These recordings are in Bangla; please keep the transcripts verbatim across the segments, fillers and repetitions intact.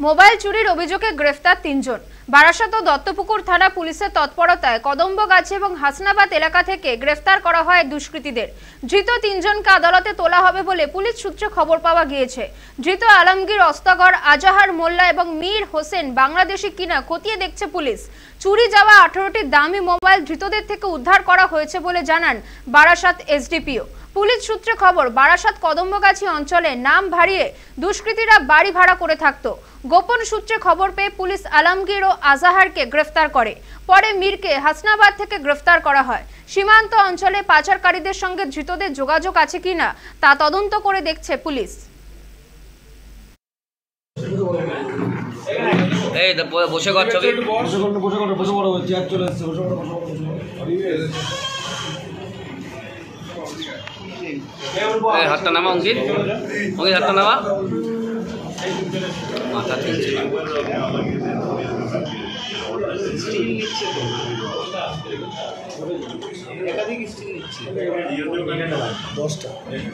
মোবাইল চুরির অভিযোগে গ্রেফতার তিনজন। বারাসাত ও দত্তপুকুর থানা পুলিশের তৎপরতায় কদম্বগাছি এবং হাসনাবাদ এলাকা থেকে গ্রেফতার করা হয় দুষ্কৃতীদের। ধৃত তিনজনকে আদালতে তোলা হবে বলে পুলিশ সূত্রে খবর পাওয়া গিয়েছে। ধৃত আলমগীর অস্তাগর, আজাহার মোল্লা এবং মীর হোসেন বাংলাদেশি কিনা খতিয়ে দেখছে পুলিশ। চুরি যাওয়া আঠারোটি দামি মোবাইল ধৃতদের থেকে উদ্ধার করা হয়েছে বলে জানান বারাসাত এসডিপিও। পুলিশ সূত্রে খবর, বারাসাত কদম্বগাছি অঞ্চলে নাম ভাড়িয়ে দুষ্কৃতীরা বাড়ি ভাড়া করে থাকতো। গোপন সূত্রে খবর পেয়ে পুলিশ আলমগীর ও আজাহারকে গ্রেফতার করে। পরে মীরকে হাসনাবাদ থেকে গ্রেফতার করা হয়। সীমান্ত অঞ্চলে পাচারকারীদের সঙ্গে ধৃতদের যোগাযোগ আছে কিনা তা তদন্ত করে দেখছে পুলিশ। এই বসে কর ছবি বসে কর বসে কর বসে বড় হচ্ছে আর চলে আসছে বসে কর বসে কর এই হাতটা নামা অঙ্কিত অঙ্কিত হাতটা নামা মাথা ঠিক একাধিক স্টিল নিচ্ছে দশটা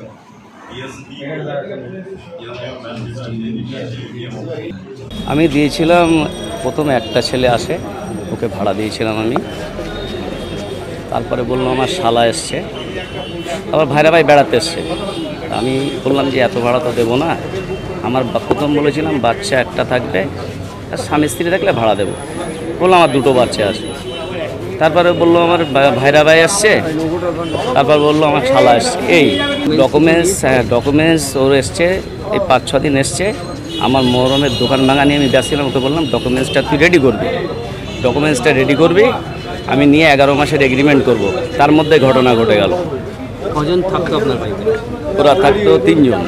আমি দিয়েছিলাম প্রথম একটা ছেলে আসে, ওকে ভাড়া দিয়েছিলাম আমি। তারপরে বললাম আমার শালা এসছে, আবার ভাইরা ভাই বেড়াতে এসছে। আমি বললাম যে এত ভাড়া তো দেবো না। আমার প্রথম বলেছিলাম বাচ্চা একটা থাকবে, আর স্বামী স্ত্রী থাকলে ভাড়া দেবো। বললাম আমার দুটো বাচ্চা আছে। তারপরে বললো আমার ভাইরা ভাই আসছে, তারপর বললো আমার শালা এসছে। এই ডকুমেন্টস হ্যাঁ ডকুমেন্টস ওর এসছে, এই পাঁচ ছ দিন এসছে। আমার মহরমের দোকান ভাঙা নিয়ে আমি ব্যস্ত ছিলাম, ওকে বললাম ডকুমেন্টসটা তুই রেডি করবি, ডকুমেন্টসটা রেডি করবি, আমি নিয়ে এগারো মাসের এগ্রিমেন্ট করব। তার মধ্যে ঘটনা ঘটে গেল। কজন থাকতো আপনার বাড়িতে? ওরা থাকতো তিনজন।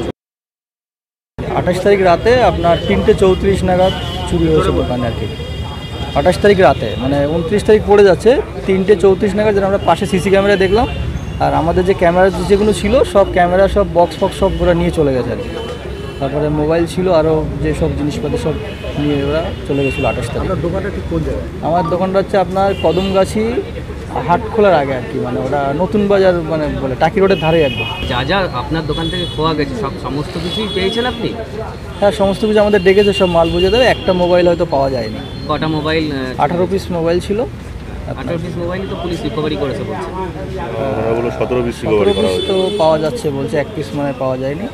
আঠাশ তারিখ রাতে আপনার তিনটে চৌত্রিশ নাগাদ চুরি হয়েছে দোকানে আর কি। আঠাশ তারিখ রাতে মানে উনত্রিশ তারিখ পড়ে যাচ্ছে, তিনটে চৌত্রিশ নাগাদ যেন আমরা পাশে সিসি ক্যামেরা দেখলাম। আর আমাদের যে ক্যামেরা যেগুলো ছিল সব ক্যামেরা সব বক্স ফক্স সব ওরা নিয়ে চলে গেছে আর কি। তারপরে মোবাইল ছিল, আরও যে সব জিনিসপত্র সব নিয়ে ওরা চলে গেছিলো আঠাশ তারিখ। আপনার দোকানটা ঠিক কোন জায়গায়? আমার দোকানটা হচ্ছে আপনার কদমগাছি হাট খোলার আগে আর কি, মানে ওটা নতুন বাজার মানে বলে টাকি রোডের ধারে একদম। যা যা আপনার দোকান থেকে খোয়া গেছে সব সমস্ত কিছুই পেয়েছেন আপনি? হ্যাঁ, সমস্ত কিছু আমাদের ডেকেছে, সব মাল বুঝে দেবে। একটা মোবাইল হয়তো পাওয়া যায়নি। কটা মোবাইল? আঠারো পিস মোবাইল ছিল। আঠারো পিস মোবাইল তো পুলিশ রিকভারি করেছে বলছে। সতেরো পিস তো পাওয়া যাচ্ছে বলছে, এক পিস মানে পাওয়া যায়নি।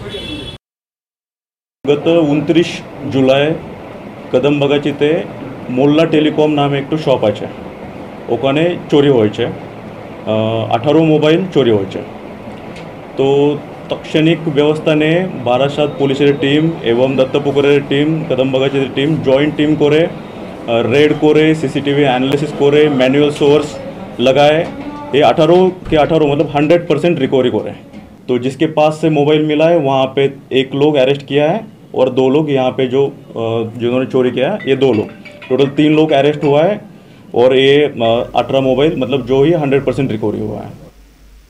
গত উনত্রিশ জুলাই কদমবাগাচিতে মোল্লা টেলিকম নামে একটু শপ আছে, ওখানে চুরি হয়েছে। আঠারো মোবাইল চুরি হয়েছে। তো তাৎক্ষণিক ব্যবস্থা নিয়ে বারাসাত পুলিশের টিম এবং দত্তপুকুরের টিম, কদমবাগাচির টিম জয়েন্ট টিম করে रेड करे, सीसीटीवी एनालिसिस करे, मैनुअल सोर्स लगाए। ये अठारह के अठारह मतलब हंड्रेड परसेंट रिकवरी करे। तो जिसके पास से मोबाइल मिला है वहाँ पे एक लोग अरेस्ट किया है और दो लोग यहाँ पे जो जिन्होंने चोरी किया है, ये दो लोग, टोटल तीन लोग अरेस्ट हुआ है। और ये अठारह मोबाइल मतलब जो ही हंड्रेड परसेंट रिकवरी हुआ है।